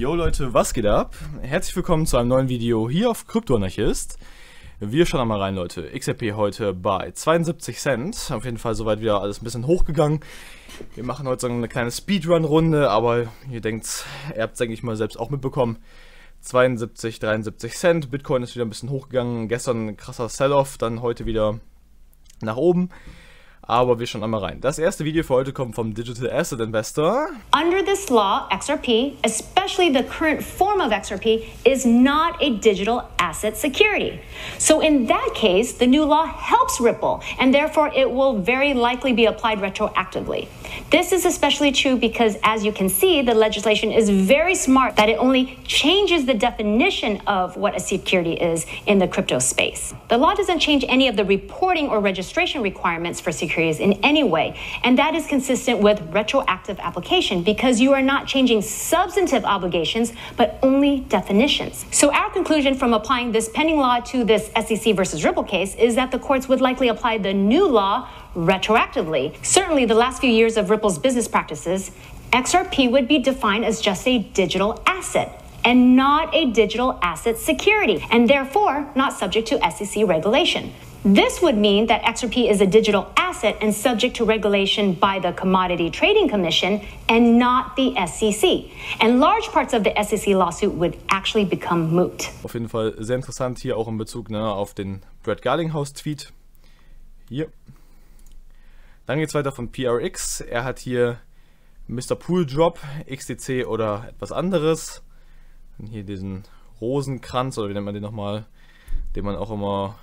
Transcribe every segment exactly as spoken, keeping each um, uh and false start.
Yo Leute, was geht ab? Herzlich willkommen zu einem neuen Video hier auf Kryptoanarchist. Wir schauen mal rein, Leute. X R P heute bei zweiundsiebzig Cent. Auf jeden Fall soweit wieder alles ein bisschen hochgegangen. Wir machen heute so eine kleine Speedrun-Runde, aber ihr denkt, ihr habt es, denke ich mal, selbst auch mitbekommen. zweiundsiebzig, dreiundsiebzig Cent. Bitcoin ist wieder ein bisschen hochgegangen. Gestern ein krasser Sell-Off, dann heute wieder nach oben. Aber wir schauen einmal rein. Das erste Video für heute kommt vom Digital Asset Investor. Under this law, X R P, especially the current form of X R P, is not a digital asset security. So in that case, the new law helps Ripple, and therefore it will very likely be applied retroactively. This is especially true because, as you can see, the legislation is very smart that it only changes the definition of what a security is in the crypto space. The law doesn't change any of the reporting or registration requirements for securities in any way, and that is consistent with retroactive application because you are not changing substantive obligations but only definitions. So our conclusion from applying this pending law to this S E C versus Ripple case is that the courts would likely apply the new law retroactively. Certainly the last few years of Ripple's business practices, X R P would be defined as just a digital asset and not a digital asset security, and therefore not subject to S E C regulation. This would mean that X R P is a digital asset and subject to regulation by the Commodity Trading Commission and not the S E C. And large parts of the S E C lawsuit would actually become moot. Auf jeden Fall sehr interessant hier auch in Bezug ne, auf den Brad Garlinghouse-Tweet. Hier. Dann geht es weiter von P R X. Er hat hier Mister Pool Drop, X T C oder etwas anderes. Und hier diesen Rosenkranz, oder wie nennt man den nochmal, den man auch immer...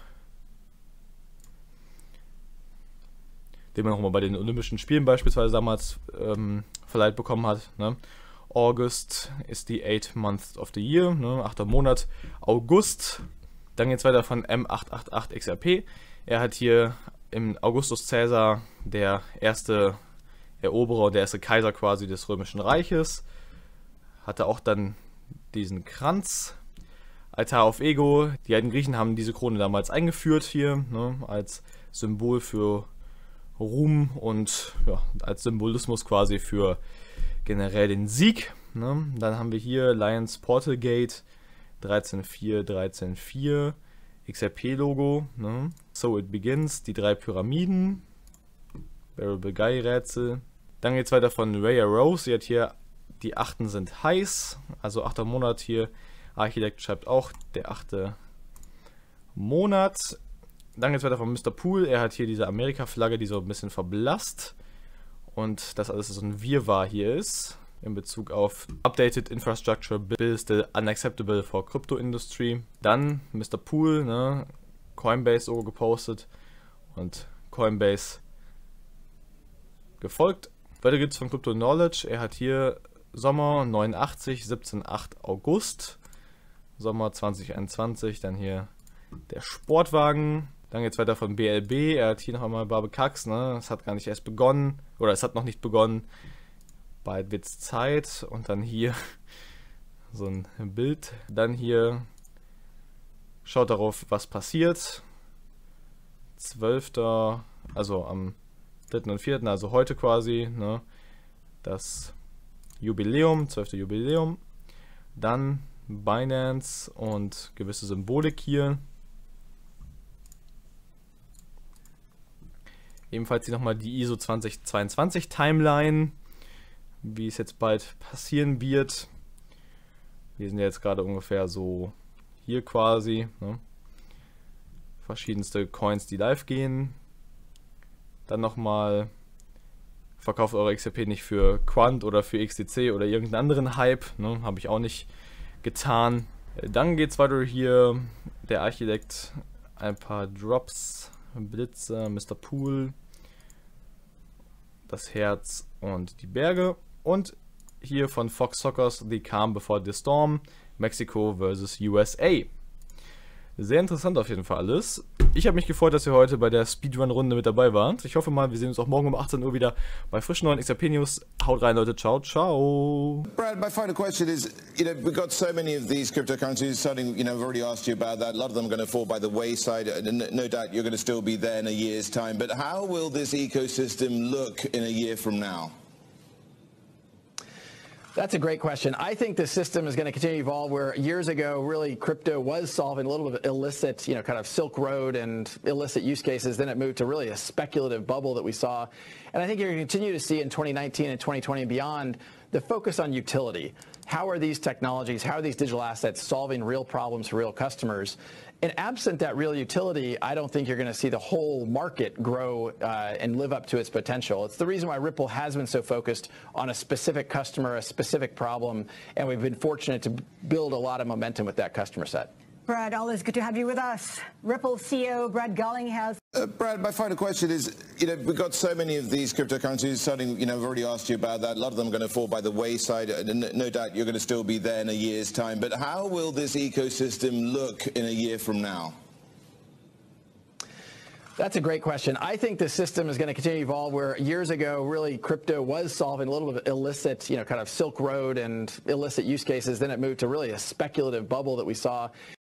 den man auch mal bei den Olympischen Spielen beispielsweise damals ähm, verleiht bekommen hat. Ne? August ist die eighth month of the year, ne? achter Monat, August. Dann geht es weiter von M acht acht acht X R P. Er hat hier im Augustus Caesar, der erste Eroberer, der erste Kaiser quasi des Römischen Reiches, hatte auch dann diesen Kranz. Altar auf Ego. Die alten Griechen haben diese Krone damals eingeführt hier, ne? als Symbol für Ruhm und ja, als Symbolismus quasi für generell den Sieg. Ne? Dann haben wir hier Lions Portal Gate dreizehn vier, dreizehn vier, X R P-Logo. Ne? So It Begins, die drei Pyramiden, Variable Guy-Rätsel. Dann geht es weiter von Raya Rose. Sie hat hier, die achten sind heiß, also achter Monat hier. Architekt schreibt auch, der achte Monat. Dann geht es weiter von Mister Pool. Er hat hier diese Amerika-Flagge, die so ein bisschen verblasst. Und das alles so ein Wirrwarr hier ist. In Bezug auf Updated Infrastructure Bill still unacceptable for Crypto Industry. Dann Mister Pool, ne, Coinbase so gepostet. Und Coinbase gefolgt. Weiter gibt es von Crypto Knowledge. Er hat hier Sommer neunundachtzig, siebzehn acht August. Sommer zwanzig einundzwanzig. Dann hier der Sportwagen. Dann geht es weiter von B L B, er hat hier noch einmal Barbekax, ne? Es hat gar nicht erst begonnen, oder es hat noch nicht begonnen. Bald wird's Zeit. Und dann hier so ein Bild. Dann hier schaut darauf, was passiert. zwölfter Also am dritten und vierten also heute quasi, ne? Das Jubiläum, zwölfte Jubiläum. Dann Binance und gewisse Symbolik hier. Ebenfalls hier nochmal die I S O zwanzig zweiundzwanzig Timeline, wie es jetzt bald passieren wird. Wir sind ja jetzt gerade ungefähr so hier quasi. Ne? Verschiedenste Coins, die live gehen. Dann nochmal, verkauft eure X R P nicht für Quant oder für X T C oder irgendeinen anderen Hype. Ne? Habe ich auch nicht getan. Dann geht es weiter hier, der Architekt, ein paar Drops. Blitzer, Mister Pool, das Herz und die Berge. Und hier von Fox Sockers, The Calm Before the Storm, Mexiko versus U S A. Sehr interessant auf jeden Fall alles. Ich habe mich gefreut, dass ihr heute bei der Speedrun-Runde mit dabei wart. Ich hoffe mal, wir sehen uns auch morgen um achtzehn Uhr wieder bei frischen neuen X R P News. Haut rein, Leute. Ciao, ciao. Brad, my final question is, you know, we've got so many of these cryptocurrencies starting, you know, I've already asked you about that. A lot of them are going to fall by the wayside. No doubt you're going to still be there in a year's time. But how will this ecosystem look in a year from now? That's a great question. I think the system is going to continue to evolve where years ago, really, crypto was solving a little bit of illicit, you know, kind of Silk Road and illicit use cases. Then it moved to really a speculative bubble that we saw. And I think you're going to continue to see in twenty nineteen and twenty twenty and beyond the focus on utility. How are these technologies, how are these digital assets solving real problems for real customers? And absent that real utility, I don't think you're going to see the whole market grow uh, and live up to its potential. It's the reason why Ripple has been so focused on a specific customer, a specific problem, and we've been fortunate to build a lot of momentum with that customer set. Brad, always good to have you with us. Ripple C E O Brad Garlinghouse. Uh, Brad, my final question is, you know, we've got so many of these cryptocurrencies starting, you know, I've already asked you about that. A lot of them are going to fall by the wayside. And no doubt you're going to still be there in a year's time. But how will this ecosystem look in a year from now? That's a great question. I think the system is going to continue to evolve where years ago, really, crypto was solving a little bit of illicit, you know, kind of Silk Road and illicit use cases. Then it moved to really a speculative bubble that we saw.